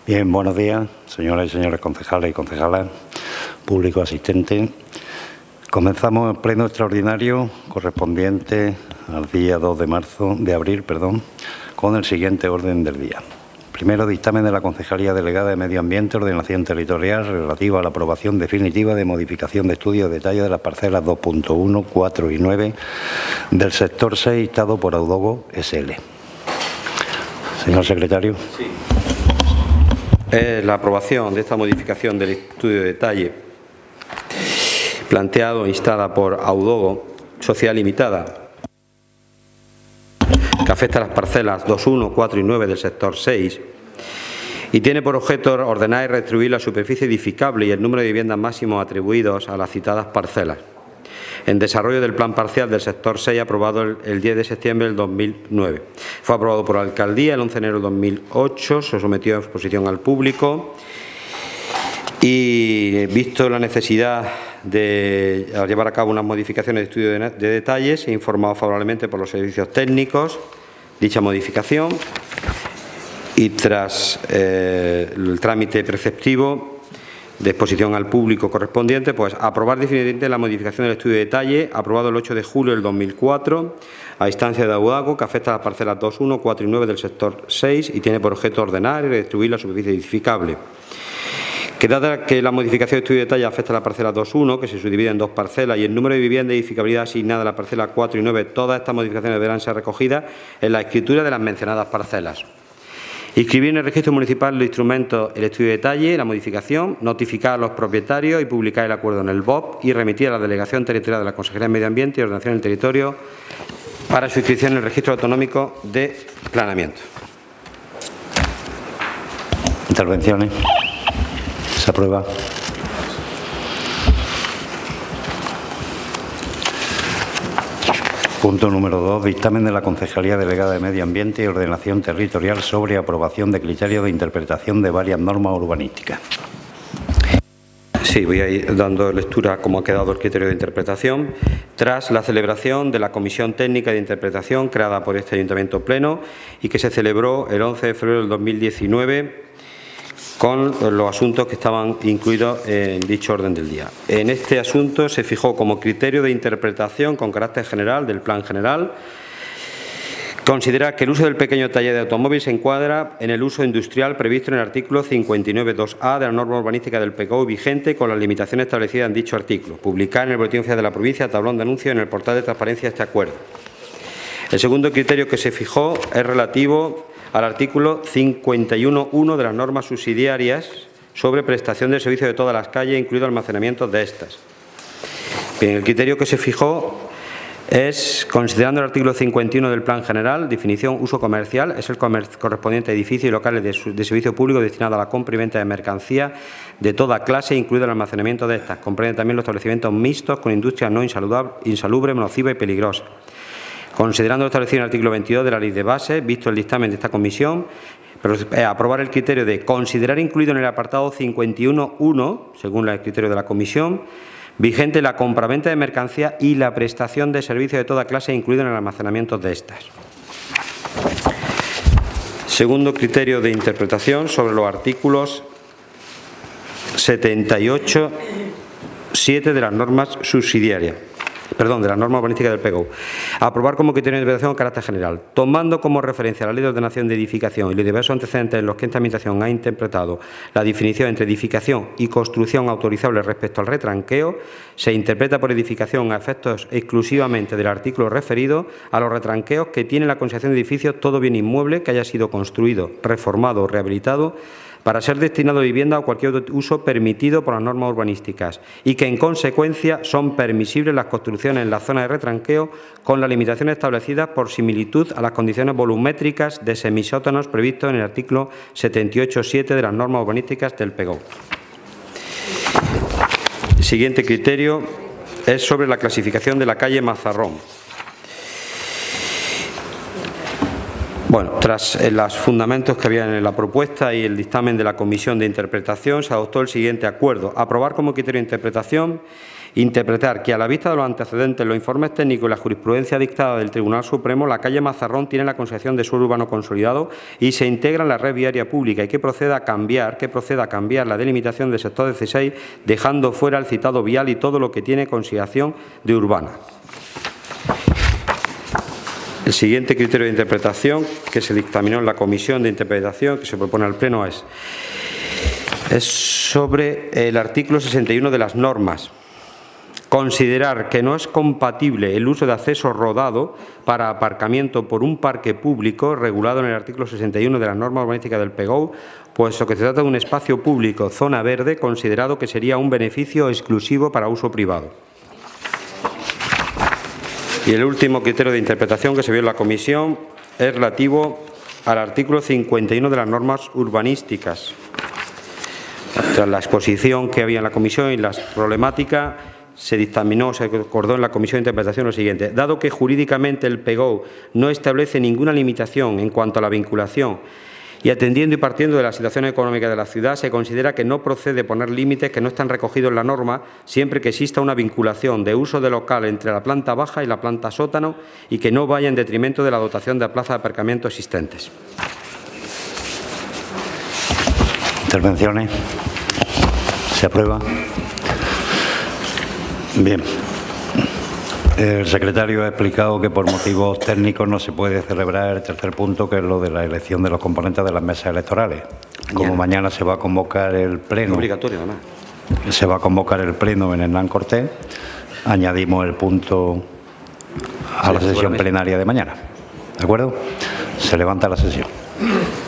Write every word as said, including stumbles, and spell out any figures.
Bien, buenos días, señoras y señores concejales y concejalas, público asistente. Comenzamos el pleno extraordinario correspondiente al día dos de marzo, de abril, perdón, con el siguiente orden del día. Primero, dictamen de la Concejalía Delegada de Medio Ambiente, Ordenación Territorial, relativo a la aprobación definitiva de modificación de estudio de detalle de las parcelas dos punto uno, cuatro y nueve del sector seis, dictado por Audogo S L. Señor secretario. Sí. Eh, la aprobación de esta modificación del estudio de detalle planteado e instada por Audogo Sociedad Limitada, que afecta a las parcelas dos punto uno, cuatro y nueve del sector seis y tiene por objeto ordenar y redistribuir la superficie edificable y el número de viviendas máximos atribuidos a las citadas parcelas, en desarrollo del plan parcial del sector seis aprobado el, el diez de septiembre del dos mil nueve. Fue aprobado por la Alcaldía el once de enero del dos mil ocho, se sometió a exposición al público y, visto la necesidad de llevar a cabo unas modificaciones de estudio de, de detalles, se ha informado favorablemente por los servicios técnicos dicha modificación y tras eh, el trámite preceptivo de exposición al público correspondiente, pues aprobar definitivamente la modificación del estudio de detalle aprobado el ocho de julio del dos mil cuatro a instancia de Audogo, que afecta a las parcelas dos punto uno, cuatro y nueve del sector seis y tiene por objeto ordenar y redistribuir la superficie edificable. Que dada que la modificación de estudio de detalle afecta a la parcela dos punto uno, que se subdivide en dos parcelas, y el número de viviendas de edificabilidad asignada a la parcela cuatro y nueve, todas estas modificaciones deberán ser recogidas en la escritura de las mencionadas parcelas. Inscribir en el registro municipal los instrumentos el estudio de detalle, la modificación, notificar a los propietarios y publicar el acuerdo en el B O P y remitir a la Delegación Territorial de la Consejería de Medio Ambiente y Ordenación del Territorio para su inscripción en el registro autonómico de planeamiento. Intervenciones. Se aprueba. Punto número dos. Dictamen de la Concejalía Delegada de Medio Ambiente y Ordenación Territorial sobre aprobación de criterios de interpretación de varias normas urbanísticas. Sí, voy a ir dando lectura a cómo ha quedado el criterio de interpretación. Tras la celebración de la Comisión Técnica de Interpretación creada por este Ayuntamiento Pleno y que se celebró el once de febrero del dos mil diecinueve, con los asuntos que estaban incluidos en dicho orden del día. En este asunto se fijó como criterio de interpretación con carácter general del Plan General considerar que el uso del pequeño taller de automóvil se encuadra en el uso industrial previsto en el artículo cincuenta y nueve punto dos a de la norma urbanística del P K U vigente con las limitaciones establecidas en dicho artículo. Publicar en el Boletín Oficial de la Provincia tablón de anuncios en el portal de transparencia este acuerdo. El segundo criterio que se fijó es relativo al artículo cincuenta y uno punto uno de las normas subsidiarias sobre prestación del servicio de todas las calles, incluido almacenamiento de estas. Bien, el criterio que se fijó es, considerando el artículo cincuenta y uno del Plan General, definición uso comercial, es el correspondiente a edificios y locales de, su, de servicio público destinado a la compra y venta de mercancía de toda clase, incluido el almacenamiento de estas. Comprende también los establecimientos mixtos con industrias no insalubres, nocivas y peligrosas. Considerando lo establecido en el artículo veintidós de la Ley de Base, visto el dictamen de esta comisión, pero, eh, aprobar el criterio de considerar incluido en el apartado cincuenta y uno punto uno, según el criterio de la comisión, vigente la compraventa de mercancía y la prestación de servicios de toda clase, incluido en el almacenamiento de estas. Segundo criterio de interpretación sobre los artículos setenta y ocho punto siete de las normas subsidiarias. Perdón, de la norma urbanística del P K U. Aprobar como criterio de interpretación con carácter general, tomando como referencia la Ley de Ordenación de Edificación y los diversos antecedentes en los que esta Administración ha interpretado la definición entre edificación y construcción autorizable respecto al retranqueo, se interpreta por edificación a efectos exclusivamente del artículo referido a los retranqueos que tiene la consideración de edificios todo bien inmueble que haya sido construido, reformado o rehabilitado para ser destinado a vivienda o cualquier otro uso permitido por las normas urbanísticas y que, en consecuencia, son permisibles las construcciones en la zona de retranqueo con las limitaciones establecidas por similitud a las condiciones volumétricas de semisótanos previstos en el artículo setenta y ocho punto siete de las normas urbanísticas del P K U. El siguiente criterio es sobre la clasificación de la calle Mazarrón. Bueno, tras los fundamentos que había en la propuesta y el dictamen de la Comisión de Interpretación, se adoptó el siguiente acuerdo. Aprobar como criterio de interpretación interpretar que, a la vista de los antecedentes, los informes técnicos y la jurisprudencia dictada del Tribunal Supremo, la calle Mazarrón tiene la consideración de suelo urbano consolidado y se integra en la red viaria pública, y que proceda a cambiar, que proceda a cambiar la delimitación del sector dieciséis, dejando fuera el citado vial y todo lo que tiene consideración de urbana. El siguiente criterio de interpretación que se dictaminó en la comisión de interpretación que se propone al Pleno es, es sobre el artículo sesenta y uno de las normas. Considerar que no es compatible el uso de acceso rodado para aparcamiento por un parque público regulado en el artículo sesenta y uno de las normas urbanísticas del P G O, puesto que se trata de un espacio público, zona verde, considerado que sería un beneficio exclusivo para uso privado. Y el último criterio de interpretación que se vio en la comisión es relativo al artículo cincuenta y uno de las normas urbanísticas. Tras la exposición que había en la comisión y las problemáticas, se dictaminó, se acordó en la comisión de interpretación lo siguiente. Dado que jurídicamente el P G O no establece ninguna limitación en cuanto a la vinculación y atendiendo y partiendo de la situación económica de la ciudad, se considera que no procede poner límites que no están recogidos en la norma, siempre que exista una vinculación de uso de local entre la planta baja y la planta sótano y que no vaya en detrimento de la dotación de plazas de aparcamiento existentes. Intervenciones. ¿Se aprueba? Bien. El secretario ha explicado que por motivos técnicos no se puede celebrar el tercer punto, que es lo de la elección de los componentes de las mesas electorales. Como mañana, mañana se va a convocar el pleno, es obligatorio, además. Se va a convocar el pleno en Hernán Cortés, añadimos el punto a la sesión plenaria de mañana. ¿De acuerdo? Se levanta la sesión.